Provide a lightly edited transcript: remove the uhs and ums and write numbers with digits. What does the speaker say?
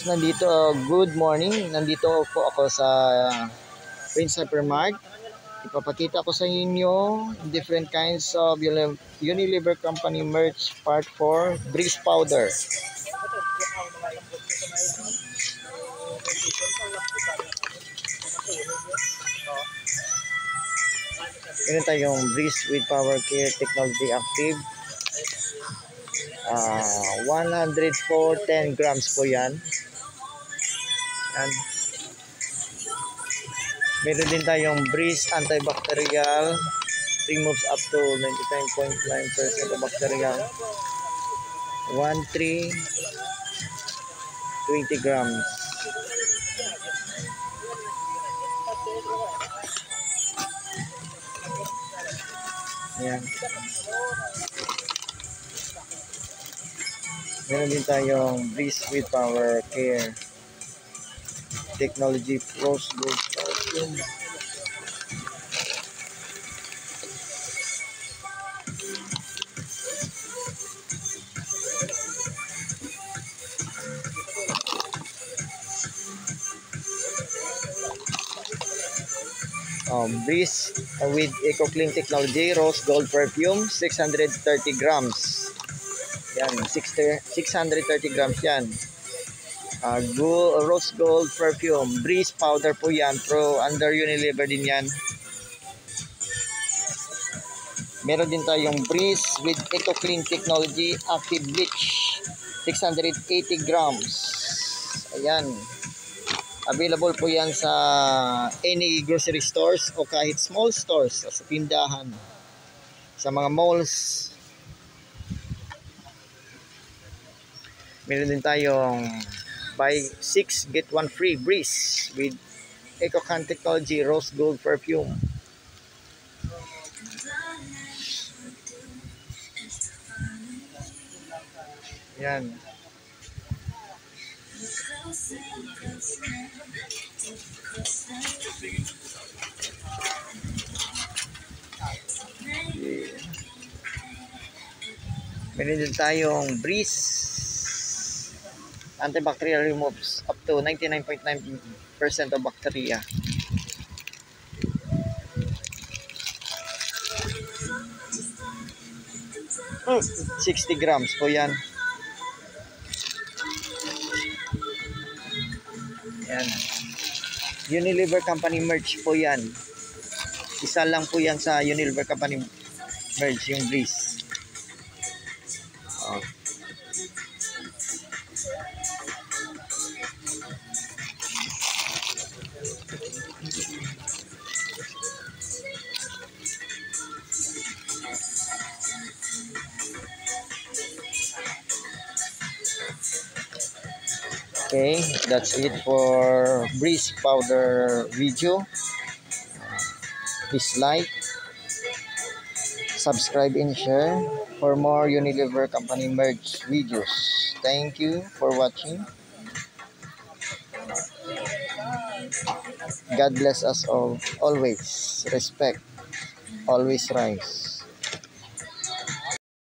nandito, good morning. Nandito po ako sa Prince Hypermart. Ipapakita ko sa inyo different kinds of Unilever Company merch part 4 Breeze Powder. Meron tayong Breeze with Power Care Technology Active. 104 10 grams po yan. Meron din tayong Breeze Antibacterial, removes up to 99.9% of bacterial. 13 20 grams. Ayan. Meron din tayong Breeze with Power Care Technology Rose Gold Perfume. Breeze with Eco Clean Technology Rose Gold Perfume, 630 grams. Yan, 630 grams yan. Rose Gold Perfume, Breeze Powder po yan, pro under Unilever din yan. Meron din tayong Breeze with Eco Clean Technology Active Bleach, 680 grams. Ayan. Available po yan sa any grocery stores o kahit small stores o sa tindahan, sa mga malls. Meron din tayong buy 6 get 1 free Breeze with Eco Clean Technology Rose Gold Perfume. Yan. Meron din tayong Breeze Antibacterial, removes up to 99.9% of bacteria. Oh, 60 grams po yan. Yan. Unilever Company merch po yan. Isa lang po yan sa Unilever Company merch, yung Breeze. Okay, that's it for Breeze Powder video. Please like, subscribe and share for more Unilever Company merch videos. Thank you for watching. God bless us all. Always respect, always rise.